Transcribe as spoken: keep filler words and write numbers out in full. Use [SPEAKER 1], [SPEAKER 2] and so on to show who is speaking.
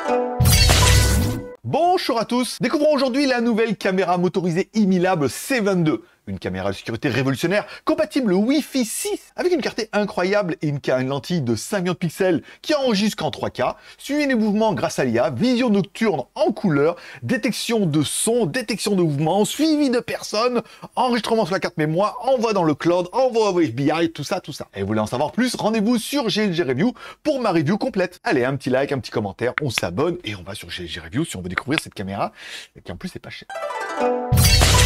[SPEAKER 1] Bonjour à tous, découvrons aujourd'hui la nouvelle caméra motorisée Imilab C vingt-deux. Une caméra de sécurité révolutionnaire, compatible Wi-Fi six, avec une clarté incroyable et une, une lentille de cinquante pixels qui enregistre qu'en trois K, suivi des mouvements grâce à l'I A, vision nocturne en couleur, détection de son, détection de mouvement, suivi de personnes, enregistrement sur la carte mémoire, envoi dans le cloud, envoi au F B I, tout ça, tout ça. Et vous voulez en savoir plus, rendez-vous sur G L G Review pour ma review complète. Allez, un petit like, un petit commentaire, on s'abonne et on va sur G L G Review si on veut découvrir cette caméra, qui en plus est pas chère.